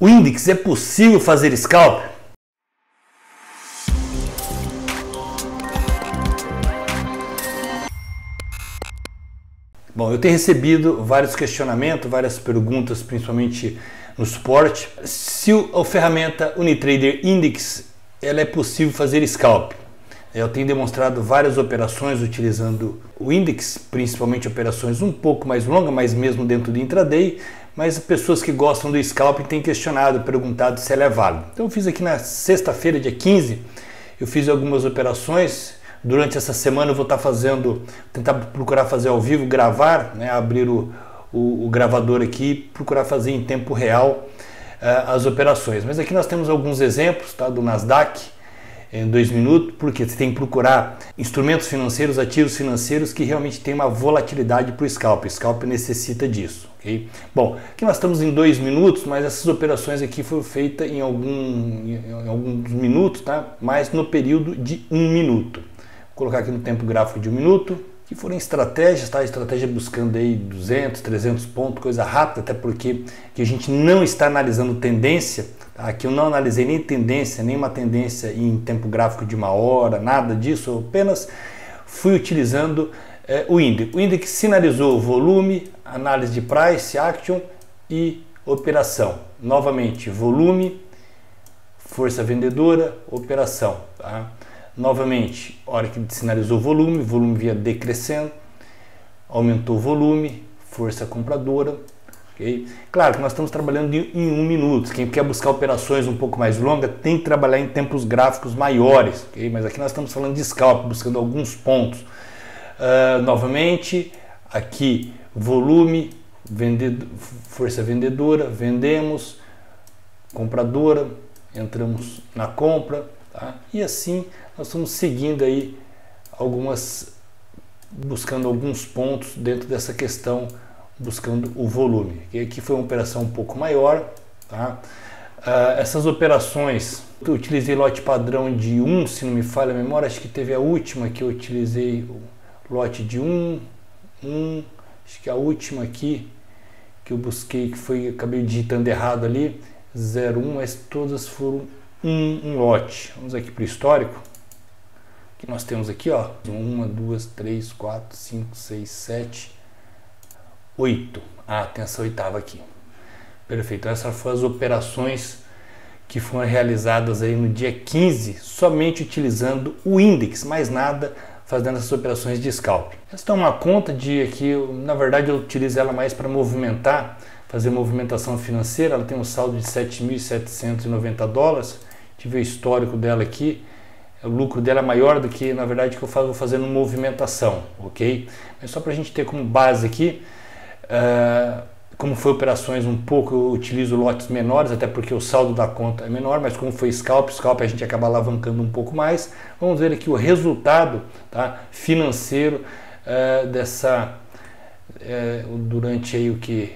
O Index, é possível fazer scalp? Bom, eu tenho recebido vários questionamentos, várias perguntas, principalmente no suporte, se a ferramenta Unitrader Index ela é possível fazer scalp. Eu tenho demonstrado várias operações utilizando o Index, principalmente operações um pouco mais longas, mas mesmo dentro do intraday, mas pessoas que gostam do scalp têm questionado, perguntado se ela é válida. Então eu fiz aqui na sexta-feira, dia 15, eu fiz algumas operações. Durante essa semana eu vou estar tentar procurar fazer ao vivo, gravar, né, abrir o gravador aqui e procurar fazer em tempo real as operações. Mas aqui nós temos alguns exemplos, tá, do Nasdaq em 2 minutos, porque você tem que procurar instrumentos financeiros, ativos financeiros que realmente tem uma volatilidade para o scalp. O scalp necessita disso, ok? Bom, aqui nós estamos em 2 minutos, mas essas operações aqui foram feitas em alguns minutos, tá? Mas no período de 1 minuto. Vou colocar aqui no tempo gráfico de 1 minuto, que foram estratégias, tá? Estratégia buscando aí 200, 300 pontos, coisa rápida, até porque que a gente não está analisando tendência. Aqui eu não analisei nem tendência, nem uma tendência em tempo gráfico de 1 hora, nada disso, eu apenas fui utilizando o índice. O índice sinalizou volume, análise de price, action e operação. Novamente, volume, força vendedora, operação. Tá? Novamente, hora que sinalizou volume via decrescendo, aumentou o volume, força compradora. Okay? Claro que nós estamos trabalhando em 1 minuto. Quem quer buscar operações um pouco mais longas tem que trabalhar em tempos gráficos maiores. Okay? Mas aqui nós estamos falando de scalp, buscando alguns pontos. Novamente, aqui volume, força vendedora, vendemos, compradora, entramos na compra, tá? E assim nós estamos seguindo aí buscando alguns pontos dentro dessa questão, buscando o volume. Aqui foi uma operação um pouco maior, tá? Essas operações, eu utilizei lote padrão de 1, se não me falha a memória, acho que teve a última que eu utilizei o lote de 1, acho que a última aqui que eu busquei, acabei digitando errado ali, 01, mas todas foram um lote. Vamos aqui para o histórico, que nós temos aqui, ó, 1, 2, 3, 4, 5, 6, 7, 8. Tem essa 8ª aqui. Perfeito. Essas foram as operações que foram realizadas aí no dia 15, somente utilizando o Index, mais nada, fazendo essas operações de scalp. Essa é uma conta que, na verdade, eu utilizo ela mais para movimentar, fazer movimentação financeira. Ela tem um saldo de 7.790 dólares. Tive o histórico dela aqui. O lucro dela é maior do que, na verdade, que eu vou fazendo movimentação, ok? Mas só para a gente ter como base aqui, como foi operações um pouco, eu utilizo lotes menores, até porque o saldo da conta é menor, mas como foi scalp a gente acaba alavancando um pouco mais. Vamos ver aqui o resultado, tá, financeiro durante aí o que?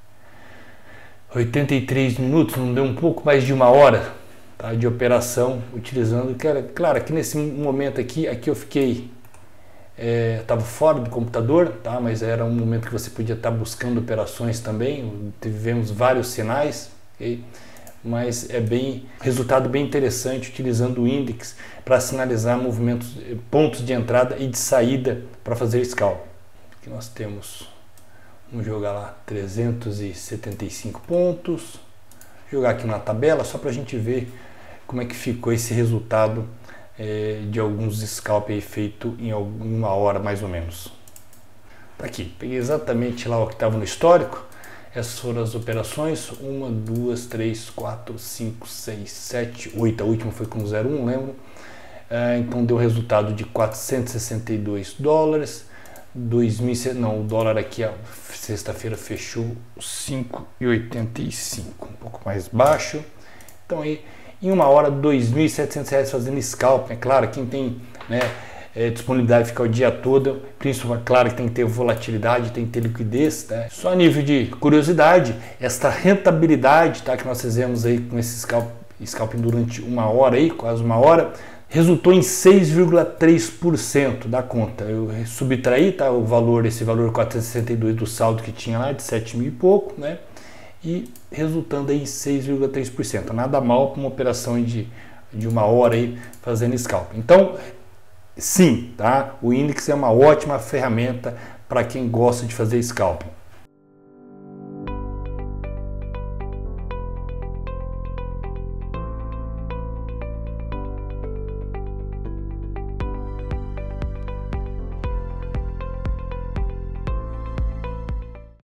83 minutos, não deu um pouco mais de 1 hora, tá, de operação, utilizando, claro, aqui nesse momento aqui eu fiquei, estava fora do computador, tá, mas era um momento que você podia estar buscando operações também, tivemos vários sinais, okay? Mas resultado bem interessante utilizando o Index para sinalizar movimentos, pontos de entrada e de saída para fazer scalp. Aqui nós temos, vamos jogar lá 375 pontos, jogar aqui na tabela só para a gente ver como é que ficou esse resultado de alguns scalp aí feito em 1 hora mais ou menos. Tá aqui, peguei exatamente lá o que estava no histórico. Essas foram as operações, 1, 2, 3, 4, 5, 6, 7, 8, a última foi com 0,1, lembro. Então deu resultado de 462 dólares, o dólar aqui, a sexta-feira fechou 5,85, um pouco mais baixo. Então aí, em 1 hora, R$ 2.700 fazendo scalp. É claro, quem tem, né, disponibilidade de ficar o dia todo, principalmente, claro que tem que ter volatilidade, tem que ter liquidez, né? Só a nível de curiosidade, esta rentabilidade, tá, que nós fizemos aí com esse scalping durante 1 hora aí, quase 1 hora, resultou em 6,3% da conta. Eu subtraí, tá, esse valor 462 do saldo que tinha lá, de 7 mil e pouco, né? e resultando aí em 6,3%. Nada mal para uma operação de 1 hora aí fazendo scalp. Então, sim, tá? O Index é uma ótima ferramenta para quem gosta de fazer scalping.